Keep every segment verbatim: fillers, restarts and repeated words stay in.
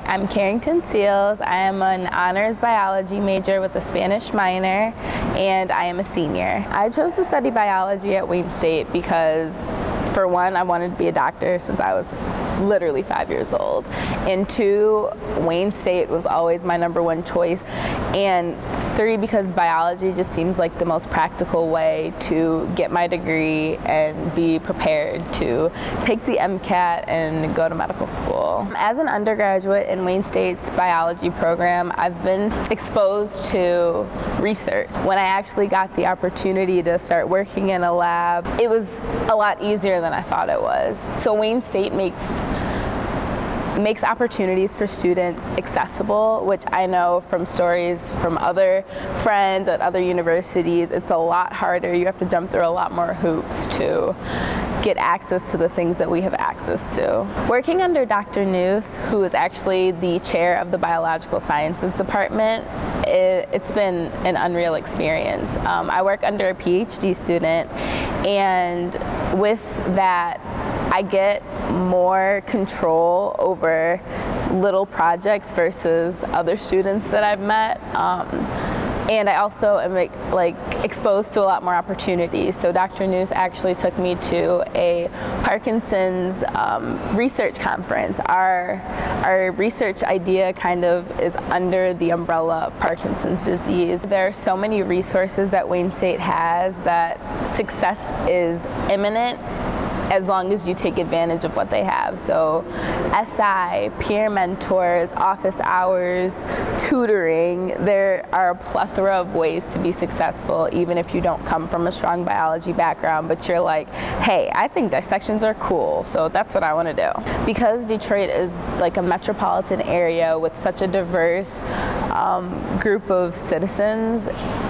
I'm Karrington Seals. I am an honors biology major with a Spanish minor, and I am a senior. I chose to study biology at Wayne State because, for one, I wanted to be a doctor since I was literally five years old. And two, Wayne State was always my number one choice. And three, because biology just seems like the most practical way to get my degree and be prepared to take the MCAT and go to medical school. As an undergraduate in Wayne State's biology program, I've been exposed to research. When I actually got the opportunity to start working in a lab, it was a lot easier than I thought it was. So Wayne State makes makes opportunities for students accessible, which I know from stories from other friends at other universities, it's a lot harder. You have to jump through a lot more hoops to get access to the things that we have access to. Working under Doctor Noose, who is actually the chair of the Biological Sciences Department, it, it's been an unreal experience. Um, I work under a PhD student, and with that, I get more control over little projects versus other students that I've met. Um, and I also am like exposed to a lot more opportunities. So Doctor Noose actually took me to a Parkinson's um, research conference. Our, our research idea kind of is under the umbrella of Parkinson's disease. There are so many resources that Wayne State has that success is imminent as long as you take advantage of what they have. So S I, peer mentors, office hours, tutoring, there are a plethora of ways to be successful even if you don't come from a strong biology background, but you're like, hey, I think dissections are cool, so that's what I want to do. Because Detroit is like a metropolitan area with such a diverse um, group of citizens,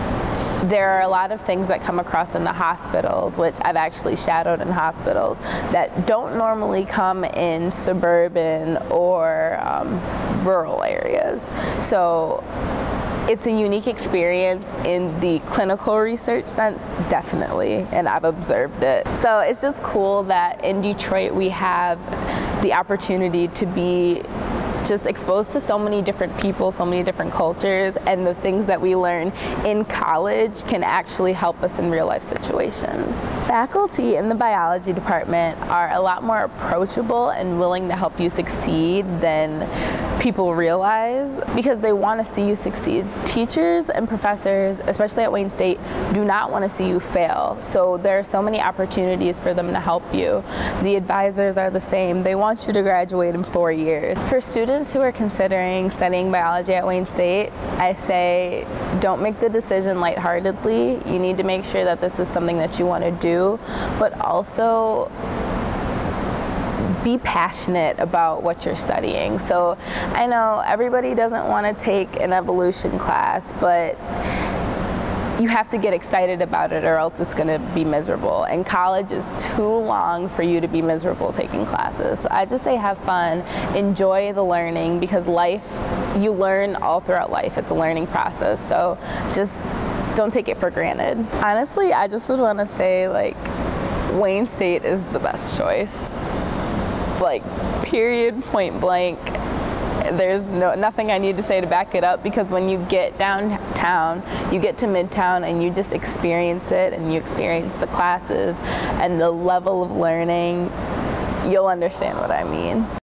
there are a lot of things that come across in the hospitals, which I've actually shadowed in hospitals, that don't normally come in suburban or um, rural areas. So it's a unique experience in the clinical research sense, definitely, and I've observed it. So it's just cool that in Detroit we have the opportunity to be just exposed to so many different people, so many different cultures, and the things that we learn in college can actually help us in real life situations. Faculty in the biology department are a lot more approachable and willing to help you succeed than people realize, because they want to see you succeed. Teachers and professors, especially at Wayne State, do not want to see you fail. So there are so many opportunities for them to help you. The advisors are the same. They want you to graduate in four years. For students who are considering studying biology at Wayne State, I say don't make the decision lightheartedly. You need to make sure that this is something that you want to do, but also be passionate about what you're studying. So I know everybody doesn't want to take an evolution class, but you have to get excited about it or else it's going to be miserable. And college is too long for you to be miserable taking classes. So I just say have fun, enjoy the learning, because life, you learn all throughout life. It's a learning process. So just don't take it for granted. Honestly, I just would want to say, like, Wayne State is the best choice. Like, period, point blank. There's no, nothing I need to say to back it up, because when you get downtown, you get to Midtown and you just experience it, and you experience the classes and the level of learning, you'll understand what I mean.